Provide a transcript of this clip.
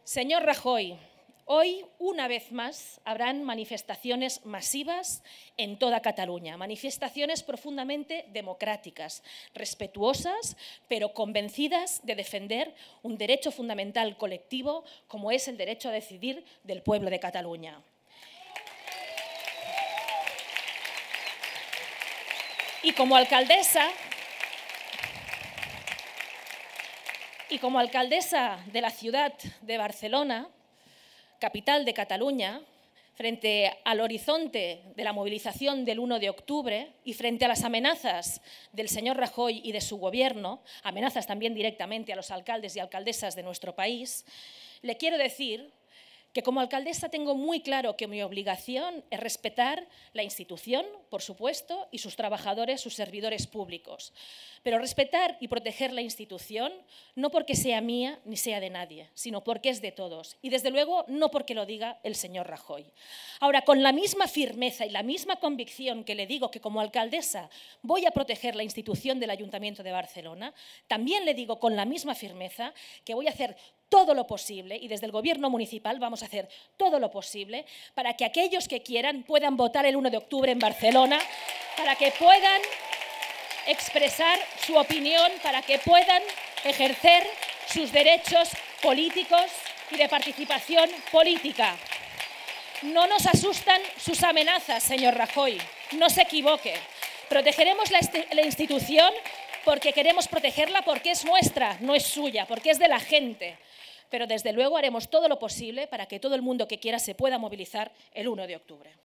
Señor Rajoy, hoy, una vez más, habrán manifestaciones masivas en toda Cataluña, manifestaciones profundamente democráticas, respetuosas, pero convencidas de defender un derecho fundamental colectivo como es el derecho a decidir del pueblo de Cataluña. Y como alcaldesa de la ciudad de Barcelona, capital de Cataluña, frente al horizonte de la movilización del 1 de octubre y frente a las amenazas del señor Rajoy y de su gobierno, amenazas también directamente a los alcaldes y alcaldesas de nuestro país, le quiero decir que como alcaldesa tengo muy claro que mi obligación es respetar la institución, por supuesto, y sus trabajadores, sus servidores públicos. Pero respetar y proteger la institución no porque sea mía ni sea de nadie, sino porque es de todos. Y desde luego no porque lo diga el señor Rajoy. Ahora, con la misma firmeza y la misma convicción que le digo que como alcaldesa voy a proteger la institución del Ayuntamiento de Barcelona, también le digo con la misma firmeza que voy a hacer todo lo posible, y desde el Gobierno municipal vamos a hacer todo lo posible para que aquellos que quieran puedan votar el 1 de octubre en Barcelona, para que puedan expresar su opinión, para que puedan ejercer sus derechos políticos y de participación política. No nos asustan sus amenazas, señor Rajoy, no se equivoque. Protegeremos la institución porque queremos protegerla porque es nuestra, no es suya, porque es de la gente. Pero desde luego haremos todo lo posible para que todo el mundo que quiera se pueda movilizar el 1 de octubre.